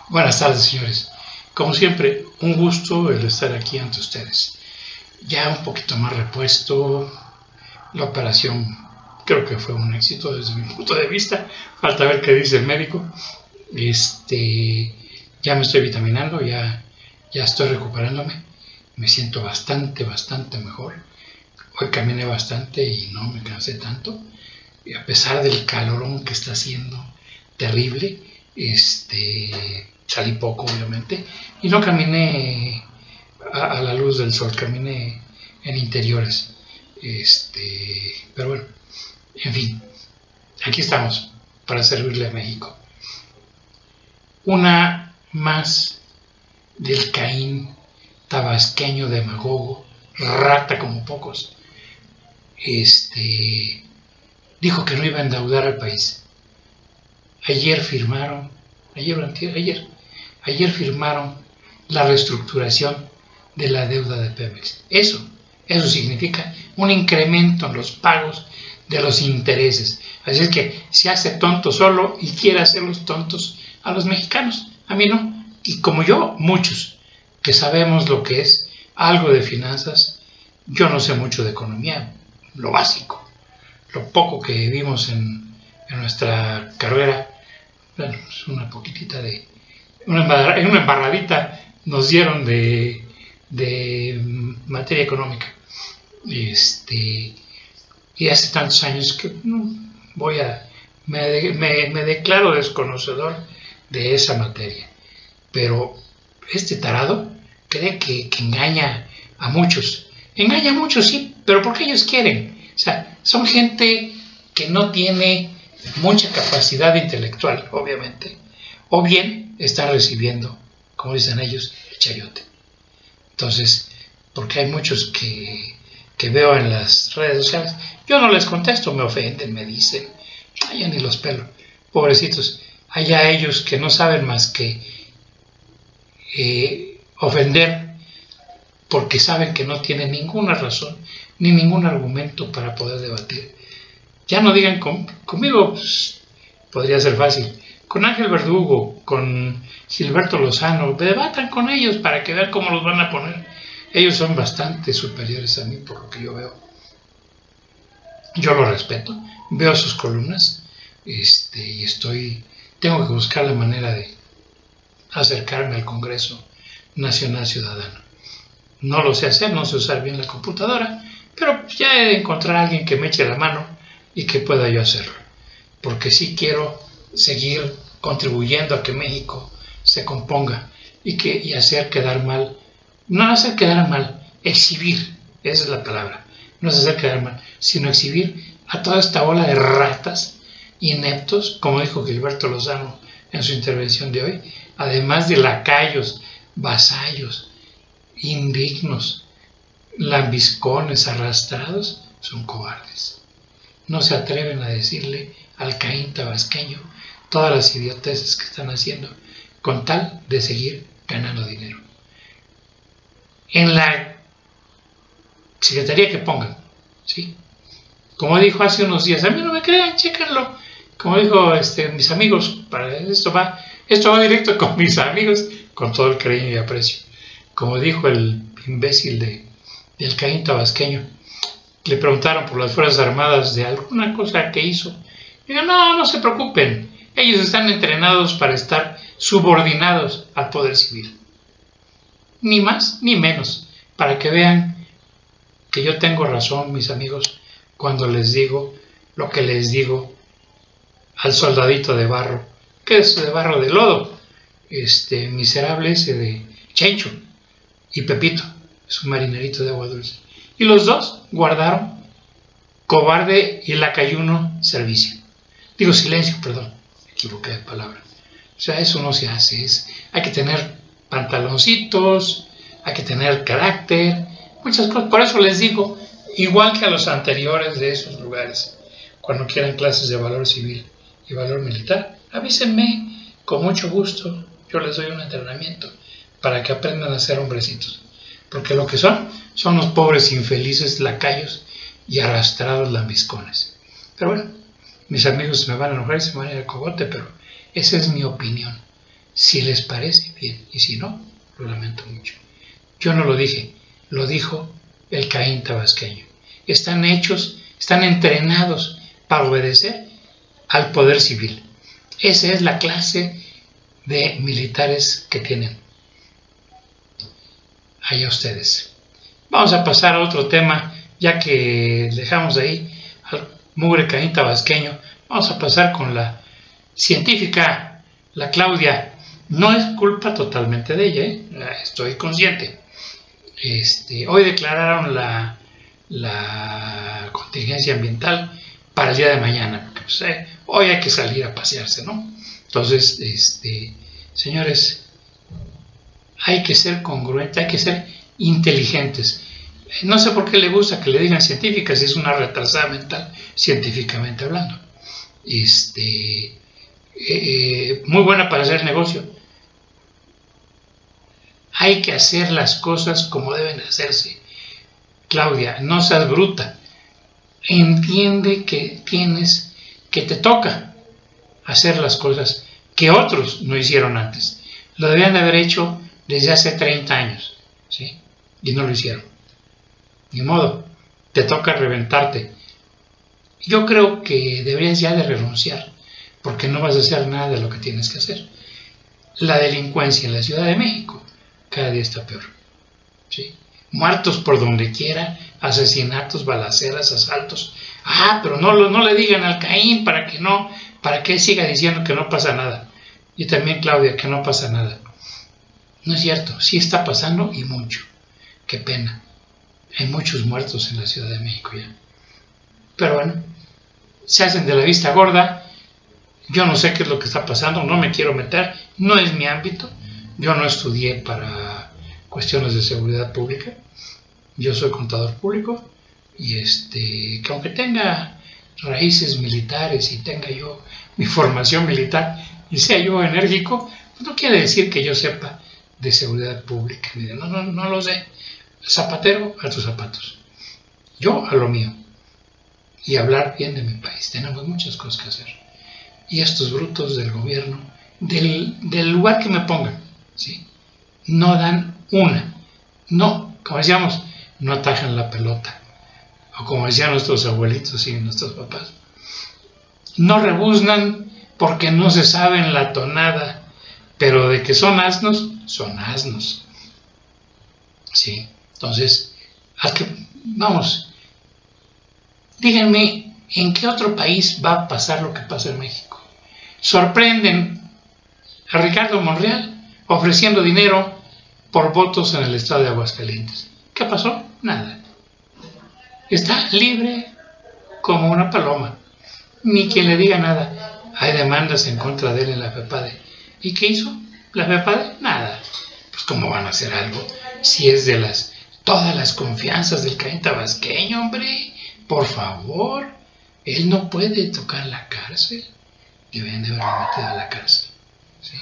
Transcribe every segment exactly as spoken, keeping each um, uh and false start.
Buenas tardes, señores. Como siempre, un gusto el estar aquí ante ustedes. Ya un poquito más repuesto, la operación creo que fue un éxito desde mi punto de vista. Falta ver qué dice el médico. Este, ya me estoy vitaminando, ya, ya estoy recuperándome. Me siento bastante, bastante mejor. Hoy caminé bastante y no me cansé tanto. Y a pesar del calorón que está haciendo terrible, este, salí poco obviamente y no caminé a, a la luz del sol, caminé en interiores, este, pero bueno, en fin, aquí estamos para servirle a México. Una más del Caín tabasqueño demagogo, rata como pocos, este, dijo que no iba a endeudar al país. Ayer firmaron, ayer, ayer, ayer firmaron la reestructuración de la deuda de Pemex. Eso, eso significa un incremento en los pagos de los intereses. Así es que se hace tonto solo y quiere hacerlos tontos a los mexicanos. A mí no. Y como yo, muchos que sabemos lo que es algo de finanzas. Yo no sé mucho de economía, lo básico, lo poco que vimos en, en nuestra carrera. Bueno, pues una poquitita de, una, embarra, una embarradita nos dieron de, de materia económica. Este, y hace tantos años que no, voy a, me, me, me declaro desconocedor de esa materia. Pero este tarado cree que, que engaña a muchos. Engaña a muchos, sí, pero porque ellos quieren. O sea, son gente que no tiene mucha capacidad intelectual, obviamente, o bien están recibiendo, como dicen ellos, el chayote. Entonces, porque hay muchos que, que veo en las redes sociales, yo no les contesto, me ofenden, me dicen, ay, ya ni los pelo, pobrecitos. Hay a ellos que no saben más que eh, ofender, porque saben que no tienen ninguna razón ni ningún argumento para poder debatir. Ya no digan con, conmigo, pues, podría ser fácil. Con Ángel Verdugo, con Gilberto Lozano, debatan con ellos para que vean cómo los van a poner. Ellos son bastante superiores a mí por lo que yo veo. Yo lo respeto, veo sus columnas, este, y estoy, tengo que buscar la manera de acercarme al Congreso Nacional Ciudadano. No lo sé hacer, no sé usar bien la computadora, pero ya he de encontrar a alguien que me eche la mano y que pueda yo hacerlo, porque sí quiero seguir contribuyendo a que México se componga y, que, y hacer quedar mal, no hacer quedar mal, exhibir, esa es la palabra, no es hacer quedar mal, sino exhibir a toda esta ola de ratas ineptos, como dijo Gilberto Lozano en su intervención de hoy, además de lacayos, vasallos, indignos, lambiscones, arrastrados, son cobardes. No se atreven a decirle al Caín tabasqueño todas las idioteces que están haciendo con tal de seguir ganando dinero. En la secretaría que pongan, ¿sí? Como dijo hace unos días, a mí no me crean, chéquenlo. Como dijo este, mis amigos, para esto va, esto va directo con mis amigos, con todo el cariño y aprecio. Como dijo el imbécil de, del Caín tabasqueño, le preguntaron por las Fuerzas Armadas de alguna cosa que hizo. Digo, no, no se preocupen, ellos están entrenados para estar subordinados al poder civil. Ni más ni menos, para que vean que yo tengo razón, mis amigos, cuando les digo lo que les digo al soldadito de barro, que es de barro de lodo, este miserable ese de Chencho, y Pepito, es un marinerito de agua dulce. Y los dos guardaron cobarde y lacayuno servicio. Digo silencio, perdón, me equivoqué de palabra. O sea, eso no se hace. Es, hay que tener pantaloncitos, hay que tener carácter, muchas cosas. Por eso les digo, igual que a los anteriores de esos lugares, cuando quieran clases de valor civil y valor militar, avísenme, con mucho gusto, yo les doy un entrenamiento para que aprendan a ser hombrecitos. Porque lo que son, son los pobres infelices lacayos y arrastrados lambiscones. Pero bueno, mis amigos me van a enojar y se me van a ir al cogote, pero esa es mi opinión. Si les parece, bien, y si no, lo lamento mucho. Yo no lo dije, lo dijo el Caín tabasqueño. Están hechos, están entrenados para obedecer al poder civil. Esa es la clase de militares que tienen. Allá ustedes. Vamos a pasar a otro tema, ya que dejamos ahí al mugre Caín tabasqueño. Vamos a pasar con la científica, la Claudia. No es culpa totalmente de ella, ¿eh? Estoy consciente. Este, hoy declararon la, la contingencia ambiental para el día de mañana. Porque, pues, eh, hoy hay que salir a pasearse, ¿no? Entonces, este, señores, hay que ser congruentes, hay que ser inteligentes. No sé por qué le gusta que le digan científica si es una retrasada mental, científicamente hablando. Este, eh, muy buena para hacer negocio. Hay que hacer las cosas como deben hacerse. Claudia, no seas bruta. Entiende que tienes, que te toca hacer las cosas que otros no hicieron antes. Lo debían de haber hecho desde hace treinta años, ¿sí? Y no lo hicieron. Ni modo, te toca reventarte. Yo creo que deberías ya de renunciar, porque no vas a hacer nada de lo que tienes que hacer. La delincuencia en la Ciudad de México cada día está peor, ¿sí? Muertos por donde quiera, asesinatos, balaceras, asaltos. Ah, pero no, no le digan al Caín para que no, para que él siga diciendo que no pasa nada. Y también Claudia, que no pasa nada. No es cierto, sí está pasando y mucho. Qué pena. Hay muchos muertos en la Ciudad de México ya. Pero bueno, se hacen de la vista gorda. Yo no sé qué es lo que está pasando, no me quiero meter, no es mi ámbito. Yo no estudié para cuestiones de seguridad pública. Yo soy contador público y este, que aunque tenga raíces militares y tenga yo mi formación militar y sea yo enérgico, no quiere decir que yo sepa de seguridad pública. No, no, no lo sé. Zapatero a tus zapatos. Yo a lo mío. Y hablar bien de mi país. Tenemos muchas cosas que hacer. Y estos brutos del gobierno, del, del lugar que me pongan, ¿sí? No dan una. No, como decíamos, no atajan la pelota. O como decían nuestros abuelitos y nuestros papás. No rebuznan porque no se saben la tonada. Pero de que son asnos, son asnos. ¿Sí? Entonces, al que, vamos, díganme, ¿en qué otro país va a pasar lo que pasa en México? Sorprenden a Ricardo Monreal ofreciendo dinero por votos en el estado de Aguascalientes. ¿Qué pasó? Nada. Está libre como una paloma. Ni quien le diga nada. Hay demandas en contra de él en la FEPADE. ¿Y qué hizo la FEPADE? Nada. Pues ¿cómo van a hacer algo? Si es de las todas las confianzas del Caín tabasqueño, hombre. Por favor. Él no puede tocar la cárcel. Deben de haberlo metido a la cárcel. ¿Sí?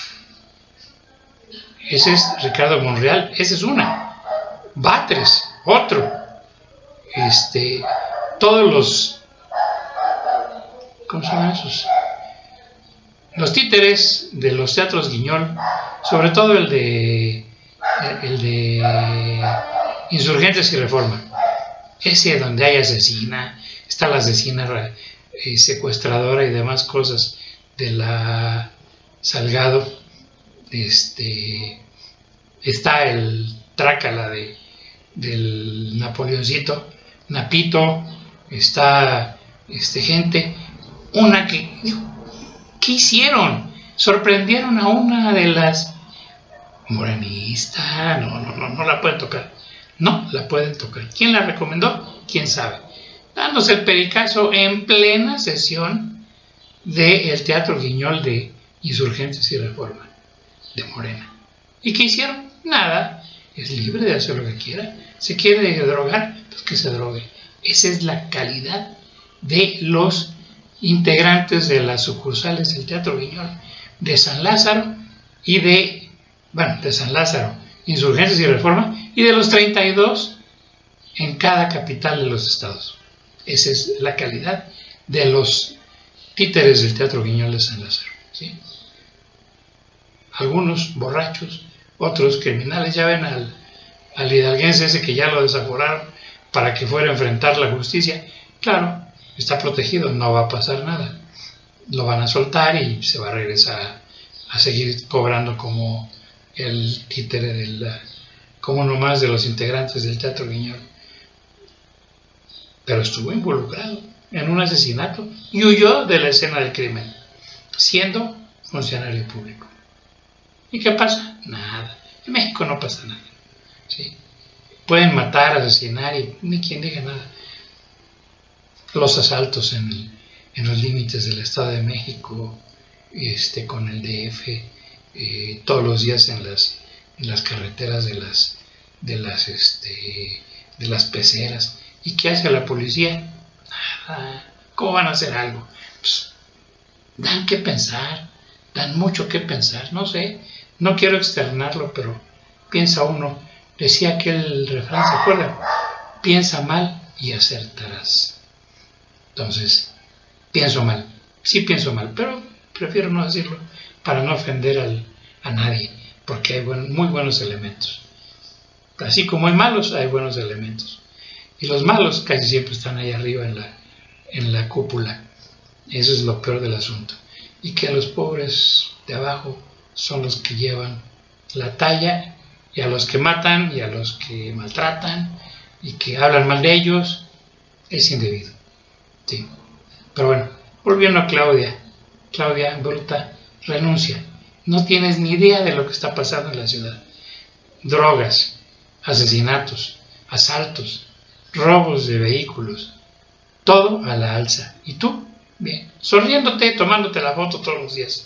Ese es Ricardo Monreal. Esa es una. Batres, otro. Este, todos los, ¿cómo se llaman esos? Los títeres de los teatros Guiñol, sobre todo el de el de Insurgentes y Reforma, ese donde hay asesina, está la asesina eh, secuestradora y demás cosas de la Salgado, este, está el trácala de del Napoleoncito, Napito, está este, gente, una que, ¿qué hicieron? Sorprendieron a una de las morenistas, no, no, no, no la pueden tocar, no la pueden tocar. ¿Quién la recomendó? ¿Quién sabe? Dándose el pericazo en plena sesión del Teatro Guiñol de Insurgentes y Reforma, de Morena. ¿Y qué hicieron? Nada. Es libre de hacer lo que quiera. ¿Se quiere drogar? Pues que se drogue. Esa es la calidad de los integrantes de las sucursales del Teatro Guiñol de San Lázaro y de, bueno, de San Lázaro, Insurgentes y Reforma, y de los treinta y dos en cada capital de los estados. Esa es la calidad de los títeres del Teatro Guiñol de San Lázaro, ¿sí? algunos borrachos, otros criminales. Ya ven al, al hidalguense ese que ya lo desaforaron para que fuera a enfrentar la justicia. Claro, está protegido, no va a pasar nada. Lo van a soltar y se va a regresar a, a seguir cobrando como el títere de la, como uno más de los integrantes del Teatro Guiñol. Pero estuvo involucrado en un asesinato y huyó de la escena del crimen, siendo funcionario público. ¿Y qué pasa? Nada. En México no pasa nada. ¿Sí? Pueden matar, asesinar y ni quien diga nada. Los asaltos en, el, en los límites del Estado de México, este, con el D F, eh, todos los días en las, en las carreteras de las, de las, este, de las peceras. ¿Y qué hace la policía? Nada. ¿Cómo van a hacer algo? Pues, dan que pensar, dan mucho que pensar. No sé, no quiero externarlo, pero piensa uno. Decía aquel refrán, ¿se acuerdan? Piensa mal y acertarás. Entonces, pienso mal. Sí pienso mal, pero prefiero no decirlo para no ofender al, a nadie, porque hay buen, muy buenos elementos. Así como hay malos, hay buenos elementos. Y los malos casi siempre están ahí arriba en la, en la cúpula. Eso es lo peor del asunto. Y que a los pobres de abajo son los que llevan la talla, y a los que matan, y a los que maltratan, y que hablan mal de ellos, es indebido. Sí. Pero bueno, volviendo a Claudia. Claudia, bruta, renuncia. No tienes ni idea de lo que está pasando en la ciudad. Drogas, asesinatos, asaltos, robos de vehículos, todo a la alza. ¿Y tú? Bien, sonriéndote, tomándote la foto todos los días.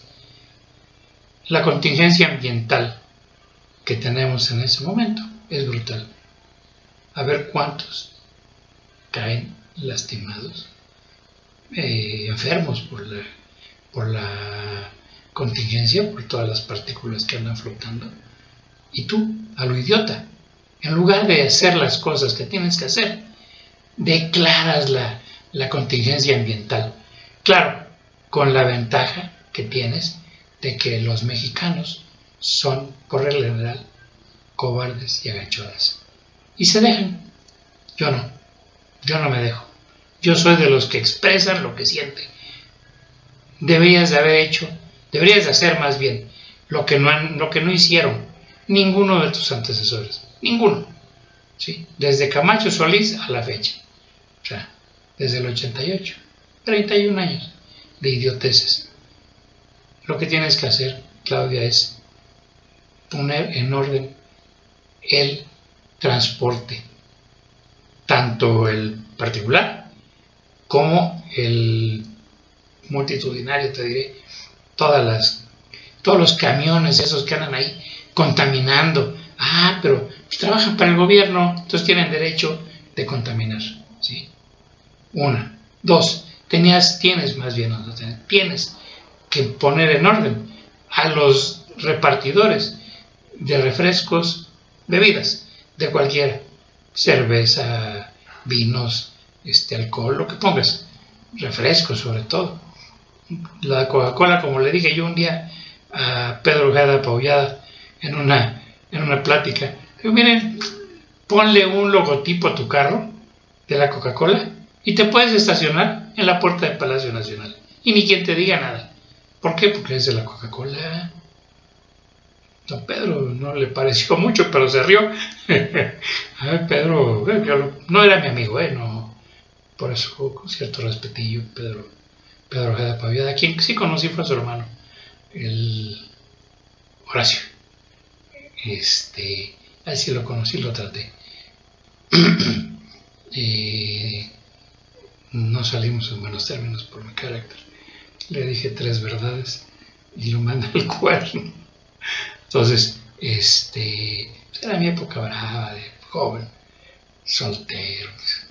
La contingencia ambiental que tenemos en ese momento es brutal. A ver cuántos caen lastimados, eh, enfermos por la, por la contingencia, por todas las partículas que andan flotando. Y tú, a lo idiota, en lugar de hacer las cosas que tienes que hacer, declaras la, la contingencia ambiental. Claro, con la ventaja que tienes de que los mexicanos son, por regla general, cobardes y agachones. Y se dejan. Yo no. Yo no me dejo. Yo soy de los que expresan lo que sienten. Deberías de haber hecho, deberías de hacer más bien, lo que no, han, lo que no hicieron ninguno de tus antecesores. Ninguno. ¿Sí? Desde Camacho Solís a la fecha. O sea, desde el ochenta y ocho. treinta y un años de idioteces. Lo que tienes que hacer, Claudia, es poner en orden el transporte, tanto el particular como el multitudinario, te diré, todas las, todos los camiones esos que andan ahí contaminando. Ah, pero pues, trabajan para el gobierno, entonces tienen derecho de contaminar, ¿sí? Una. Dos, tenías, tienes más bien, no, tienes que poner en orden a los repartidores de refrescos, bebidas, de cualquiera, cerveza, vinos, este, alcohol, lo que pongas, refrescos sobre todo. La Coca-Cola, como le dije yo un día a Pedro Ojeda Paullada en una, en una plática, digo, miren, ponle un logotipo a tu carro de la Coca-Cola y te puedes estacionar en la puerta del Palacio Nacional y ni quien te diga nada. ¿Por qué? Porque es de la Coca-Cola. Don Pedro no le pareció mucho, pero se rió. A ver, Pedro, yo no era mi amigo, ¿eh? No, por eso con cierto respetillo, Pedro, Pedro Ojeda Paullada, quien sí conocí fue a su hermano, el Horacio. Este, así lo conocí, lo traté. eh, no salimos en buenos términos por mi carácter. Le dije tres verdades y lo mandé al cuerno. Entonces, este, era mi época brava, de joven, soltero,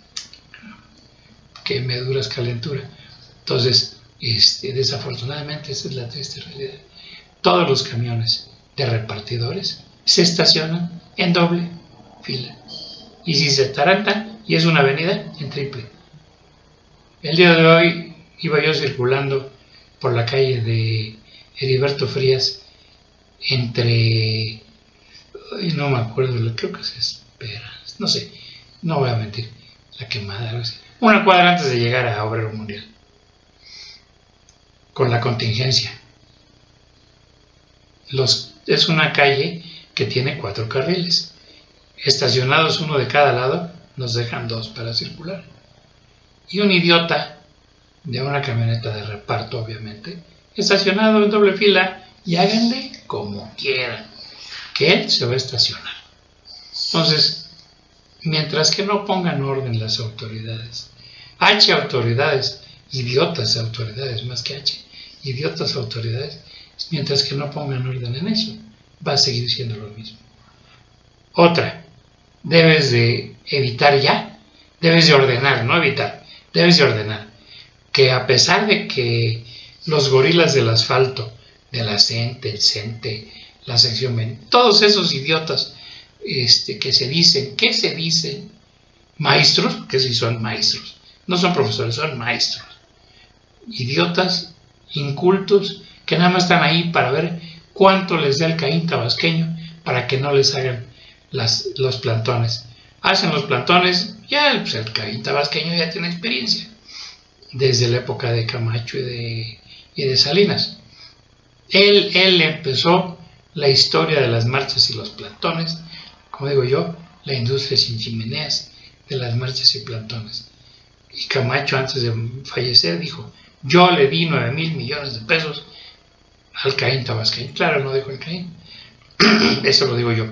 que me duras calentura. Entonces, este, desafortunadamente, esa es la triste realidad. Todos los camiones de repartidores se estacionan en doble fila. Y si se atarantan, y es una avenida, en triple. El día de hoy iba yo circulando por la calle de Heriberto Frías entre, no me acuerdo, creo que se espera, no sé, no voy a mentir, la quemada, algo así, una cuadra antes de llegar a Obrero Mundial, con la contingencia. Los, es una calle que tiene cuatro carriles, estacionados uno de cada lado, nos dejan dos para circular. Y un idiota de una camioneta de reparto, obviamente, estacionado en doble fila, y háganle como quieran, que él se va a estacionar. Entonces, mientras que no pongan orden las autoridades, H autoridades, idiotas autoridades, más que H, idiotas autoridades, mientras que no pongan orden en eso, va a seguir siendo lo mismo. Otra, debes de evitar ya, debes de ordenar, no evitar, debes de ordenar, que a pesar de que los gorilas del asfalto, de la CENTE, el CENTE, la sección B, todos esos idiotas este, que se dicen, ¿qué se dicen? Maestros, que sí son maestros, no son profesores, son maestros, idiotas, incultos, que nada más están ahí para ver cuánto les da el Caín tabasqueño para que no les hagan las, los plantones. Hacen los plantones, ya pues el Caín tabasqueño ya tiene experiencia, desde la época de Camacho y de, y de Salinas. Él, él empezó la historia de las marchas y los plantones, como digo yo, la industria sin chimeneas de las marchas y plantones. Y Camacho, antes de fallecer, dijo, yo le di nueve mil millones de pesos al Caín tabasqueño. Claro, no dijo el Caín, eso lo digo yo.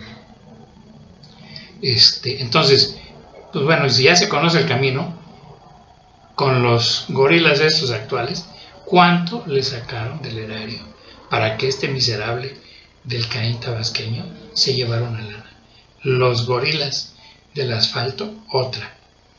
Este, entonces, pues bueno, si ya se conoce el camino, con los gorilas estos actuales, ¿cuánto le sacaron del erario para que este miserable del Caín tabasqueño se llevara una lana? Los gorilas del asfalto, otra.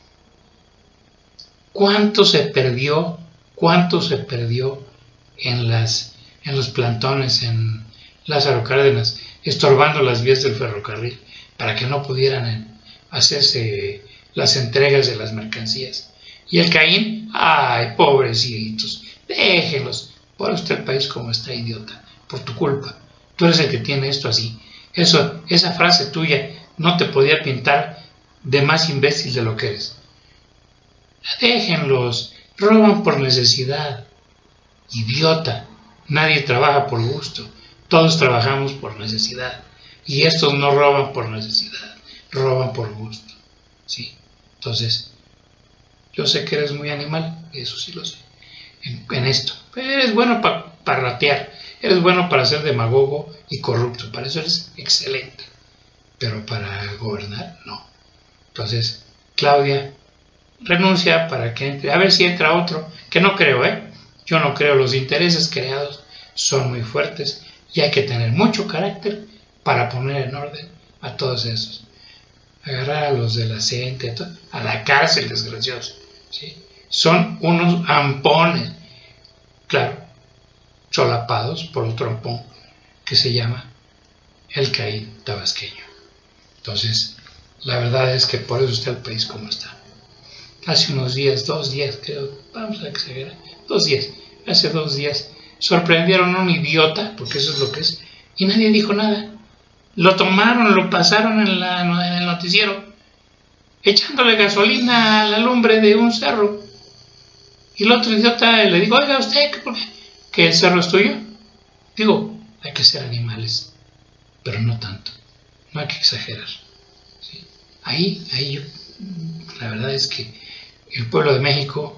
¿Cuánto se perdió? ¿Cuánto se perdió en, las, en los plantones en Lázaro Cárdenas, estorbando las vías del ferrocarril para que no pudieran hacerse las entregas de las mercancías? Y el Caín, ay, pobrecitos, déjenlos, por usted el país como está, idiota, por tu culpa, tú eres el que tiene esto así. Eso, esa frase tuya no te podía pintar de más imbécil de lo que eres. Déjenlos, roban por necesidad, idiota, nadie trabaja por gusto, todos trabajamos por necesidad, y estos no roban por necesidad, roban por gusto, ¿sí? Entonces, yo sé que eres muy animal, eso sí lo sé, en, en esto, pero eres bueno para pa ratear, eres bueno para ser demagogo y corrupto, para eso eres excelente, pero para gobernar, no. Entonces, Claudia, renuncia para que entre, a ver si entra otro, que no creo, ¿eh? Yo no creo, los intereses creados son muy fuertes y hay que tener mucho carácter para poner en orden a todos esos. Agarrar a los de la CENTE, a la cárcel, desgraciosos, ¿sí? Son unos ampones, claro, solapados por otro ampón que se llama el Caín tabasqueño. Entonces, la verdad es que por eso está el país como está. Hace unos días, dos días, creo, vamos a exagerar, dos días, hace dos días, sorprendieron a un idiota, porque eso es lo que es, y nadie dijo nada. Lo tomaron, lo pasaron en, la, en el noticiero, echándole gasolina a la lumbre de un cerro. Y el otro idiota le dijo, oiga, ¿usted por qué? ¿Que el cerro es tuyo? Digo, hay que ser animales, pero no tanto, no hay que exagerar, ¿sí? Ahí, ahí yo, la verdad es que el pueblo de México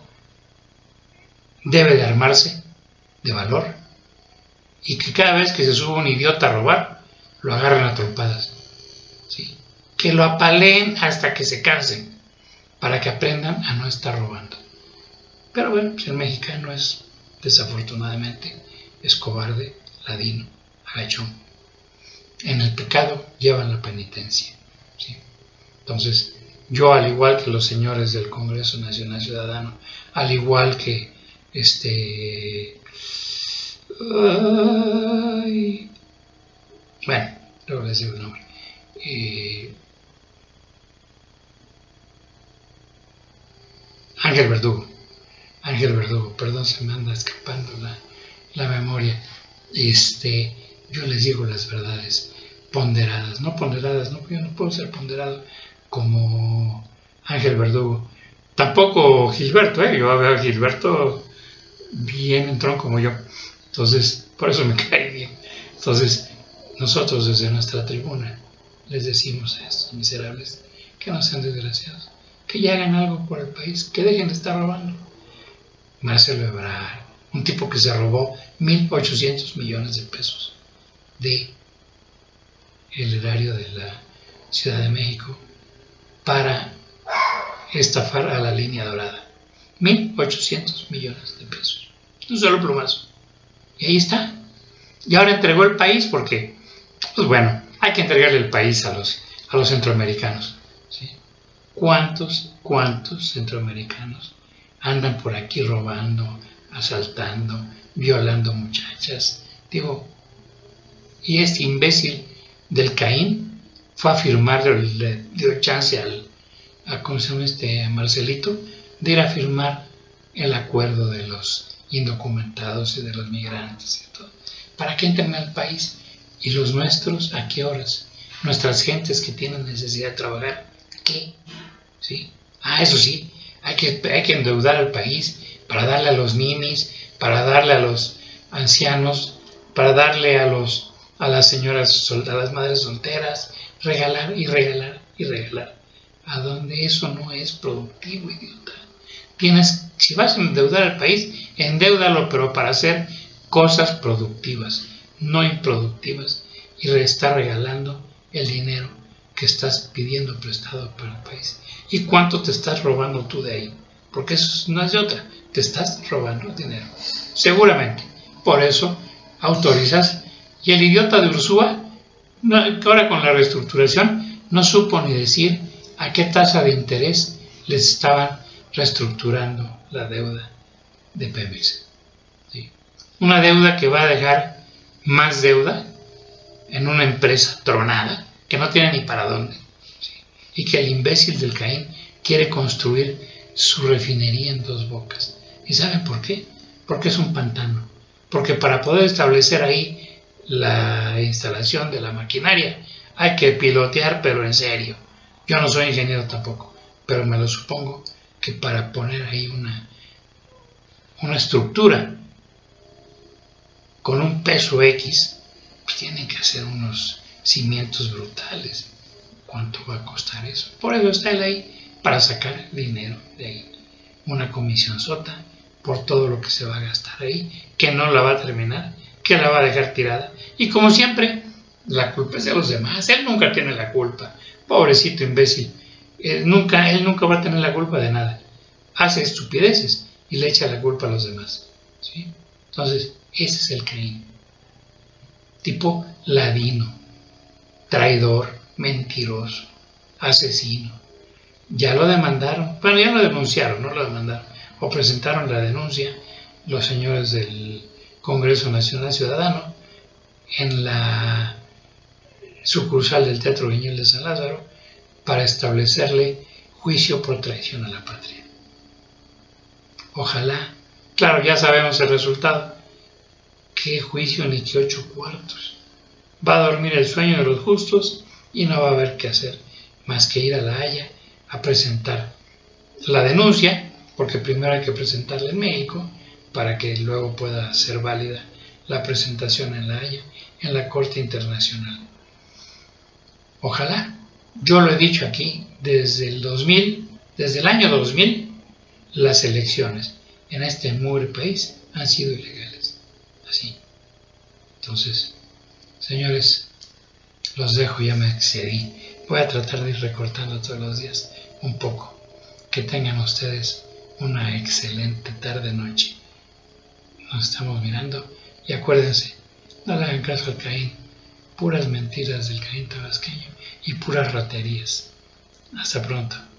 debe de armarse de valor y que cada vez que se suba un idiota a robar, lo agarren a trompadas, ¿sí? Que lo apaleen hasta que se cansen, para que aprendan a no estar robando. Pero bueno, pues el mexicano es, desafortunadamente, es cobarde, ladino, agachón. En el pecado llevan la penitencia, ¿sí? Entonces, yo, al igual que los señores del Congreso Nacional Ciudadano, al igual que este... Ay, bueno, luego les digo el nombre. Eh, Ángel Verdugo. Ángel Verdugo, perdón, se me anda escapando la, la memoria. Este, yo les digo las verdades ponderadas, no ponderadas, no, yo no puedo ser ponderado como Ángel Verdugo, tampoco Gilberto, ¿eh? Yo veo a Gilberto bien entrón como yo, entonces por eso me cae bien. Entonces nosotros desde nuestra tribuna les decimos a estos miserables que no sean desgraciados, que ya hagan algo por el país, que dejen de estar robando. Marcelo Ebrard, un tipo que se robó mil ochocientos millones de pesos de el erario de la Ciudad de México para estafar a la línea dorada. mil ochocientos millones de pesos. Un solo plumazo. Y ahí está. Y ahora entregó el país porque, pues bueno, hay que entregarle el país a los, a los centroamericanos. ¿Sí? ¿Cuántos, cuántos centroamericanos andan por aquí robando, asaltando, violando muchachas? Digo, y este imbécil del Caín fue a firmar, le dio chance al, a, ¿cómo se llama este? A Marcelito, de ir a firmar el acuerdo de los indocumentados y de los migrantes y todo, para que entren al país. ¿Y los nuestros a qué horas? Nuestras gentes que tienen necesidad de trabajar, ¿qué? ¿Sí? Ah, eso sí, hay que, hay que endeudar al país para darle a los ninis, para darle a los ancianos, para darle a los a las señoras, a las madres solteras, regalar y regalar y regalar. ¿A dónde? Eso no es productivo, idiota. Tienes, si vas a endeudar al país, endeúdalo, pero para hacer cosas productivas, no improductivas, y estar regalando el dinero que estás pidiendo prestado para el país. ¿Y cuánto te estás robando tú de ahí? Porque eso no es de otra, te estás robando el dinero. Seguramente, por eso autorizas. Y el idiota de Ursúa, no, ahora con la reestructuración, no supo ni decir a qué tasa de interés les estaban reestructurando la deuda de Pemex. ¿Sí? Una deuda que va a dejar más deuda en una empresa tronada, que no tiene ni para dónde. ¿Sí? Y que el imbécil del Caín quiere construir su refinería en Dos Bocas. ¿Y saben por qué? Porque es un pantano. Porque para poder establecer ahí la instalación de la maquinaria hay que pilotear, pero en serio. Yo no soy ingeniero tampoco, pero me lo supongo que para poner ahí una, una estructura con un peso X, pues tienen que hacer unos cimientos brutales. ¿Cuánto va a costar eso? Por eso está él ahí, para sacar dinero de ahí. Una comisión sota por todo lo que se va a gastar ahí, que no la va a terminar, que la va a dejar tirada. Y como siempre, la culpa es de los demás. Él nunca tiene la culpa. Pobrecito imbécil. Él nunca, él nunca va a tener la culpa de nada. Hace estupideces y le echa la culpa a los demás. ¿Sí? Entonces, ese es el Caín. Tipo ladino, traidor, mentiroso, asesino. Ya lo demandaron. Bueno, ya lo denunciaron, no lo demandaron. O presentaron la denuncia los señores del Congreso Nacional Ciudadano en la sucursal del Teatro Guiñol de San Lázaro para establecerle juicio por traición a la patria. Ojalá, claro, ya sabemos el resultado. Qué juicio ni qué ocho cuartos. Va a dormir el sueño de los justos y no va a haber qué hacer más que ir a La Haya a presentar la denuncia, porque primero hay que presentarla en México para que luego pueda ser válida la presentación en La Haya, en la Corte Internacional. Ojalá. Yo lo he dicho aquí, desde el dos mil, desde el año dos mil, las elecciones en este mugre país han sido ilegales. Así. Entonces, señores, los dejo, ya me excedí. Voy a tratar de ir recortando todos los días un poco. Que tengan ustedes una excelente tarde-noche. Nos estamos mirando y acuérdense, no le hagan caso al Caín. Puras mentiras del Caín tabasqueño y puras raterías. Hasta pronto.